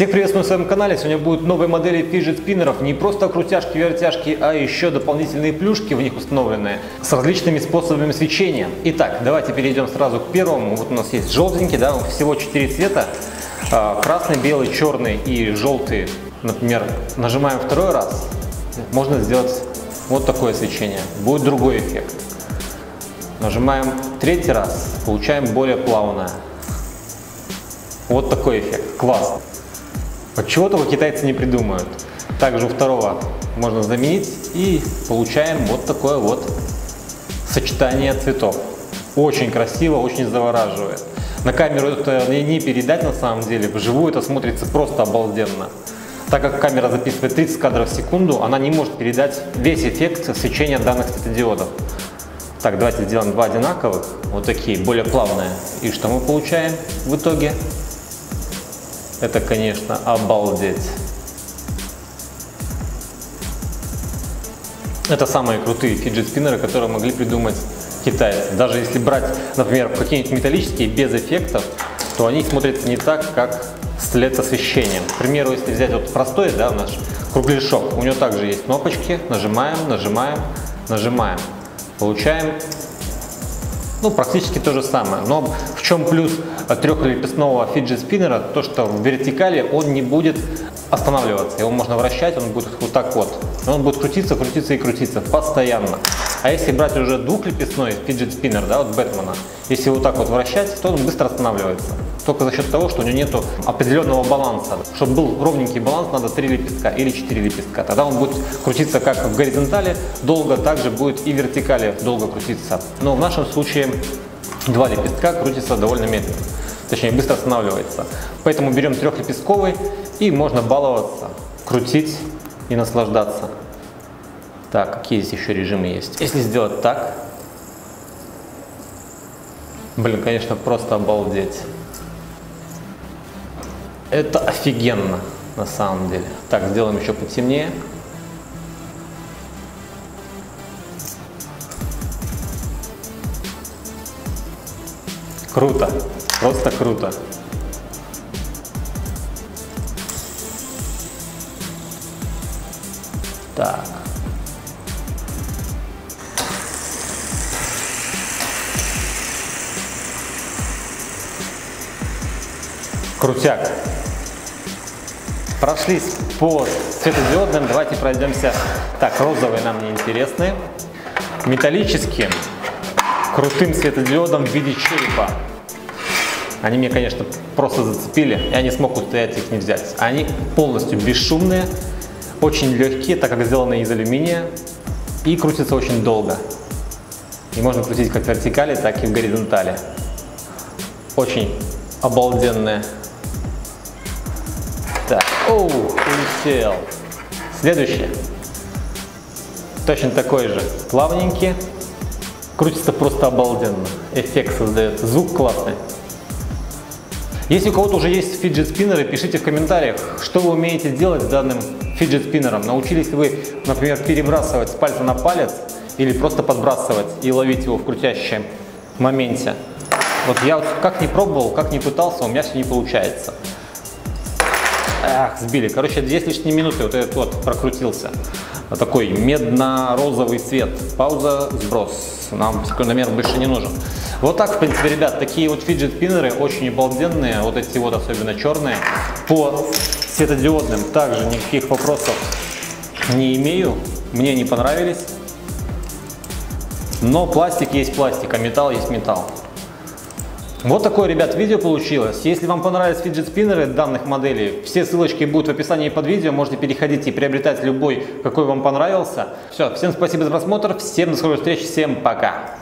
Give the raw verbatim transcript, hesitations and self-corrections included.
Всех приветствую на своем канале. Сегодня будут новые модели фиджет-спиннеров. Не просто крутяшки-вертяшки, а еще дополнительные плюшки в них установленные с различными способами свечения. Итак, давайте перейдем сразу к первому. Вот у нас есть желтенький, да, всего четыре цвета. Красный, белый, черный и желтый. Например, нажимаем второй раз, можно сделать вот такое свечение. Будет другой эффект. Нажимаем третий раз, получаем более плавное. Вот такой эффект. Классно. Вот чего только китайцы не придумают. Также у второго можно заменить и получаем вот такое вот сочетание цветов. Очень красиво, очень завораживает. На камеру это не передать на самом деле, вживую это смотрится просто обалденно. Так как камера записывает тридцать кадров в секунду, она не может передать весь эффект свечения данных светодиодов. Так, давайте сделаем два одинаковых, вот такие, более плавные. И что мы получаем в итоге? Это, конечно, обалдеть. Это самые крутые фиджет-спиннеры, которые могли придумать китайцы. Даже если брать, например, какие-нибудь металлические без эффектов, то они смотрятся не так, как с лед-освещением. К примеру, если взять вот простой, да, наш кругляшок, у него также есть кнопочки, нажимаем, нажимаем, нажимаем, получаем, ну, практически то же самое. Но в чем плюс трехлепестного фиджет-спиннера? То, что в вертикали он не будет останавливаться. Его можно вращать, он будет вот так вот. Он будет крутиться, крутиться и крутиться постоянно. А если брать уже двухлепестной фиджет-спиннер, да, вот Бэтмена, если вот так вот вращать, то он быстро останавливается. Только за счет того, что у него нет определенного баланса. Чтобы был ровненький баланс, надо три лепестка или четыре лепестка. Тогда он будет крутиться как в горизонтали долго, также будет и в вертикали долго крутиться. Но в нашем случае два лепестка крутится довольно медленно. Точнее, быстро останавливается. Поэтому берем трехлепестковый и можно баловаться, крутить и наслаждаться. Так, какие здесь еще режимы есть? Если сделать так, блин, конечно, просто обалдеть. Это офигенно на самом деле. Так, сделаем еще потемнее. Круто, просто круто. Так. Крутяк. Прошлись по светодиодным, давайте пройдемся. Так, розовые нам не интересны. Металлические, крутым светодиодом в виде черепа. Они меня, конечно, просто зацепили, я не смог устоять их не взять. Они полностью бесшумные, очень легкие, так как сделаны из алюминия, и крутятся очень долго. И можно крутить как в вертикали, так и в горизонтали. Очень обалденные. Так, оу, улетел. Следующий. Точно такой же. Плавненький. Крутится просто обалденно. Эффект создает. Звук классный. Если у кого-то уже есть фиджет-спиннеры, пишите в комментариях, что вы умеете делать с данным фиджет-спиннером. Научились ли вы, например, перебрасывать с пальца на палец или просто подбрасывать и ловить его в крутящем моменте. Вот я вот как ни пробовал, как ни пытался, у меня все не получается. Ах, сбили. Короче, две с лишней минуты вот этот вот прокрутился. Вот такой медно-розовый цвет. Пауза, сброс. Нам секундомер больше не нужен. Вот так, в принципе, ребят, такие вот фиджет-спиннеры очень обалденные. Вот эти вот, особенно черные. По светодиодным также никаких вопросов не имею. Мне не понравились. Но пластик есть пластик, а металл есть металл. Вот такое, ребят, видео получилось. Если вам понравились фиджет-спиннеры данных моделей, все ссылочки будут в описании под видео. Можете переходить и приобретать любой, какой вам понравился. Все, всем спасибо за просмотр, всем до скорой встречи, всем пока.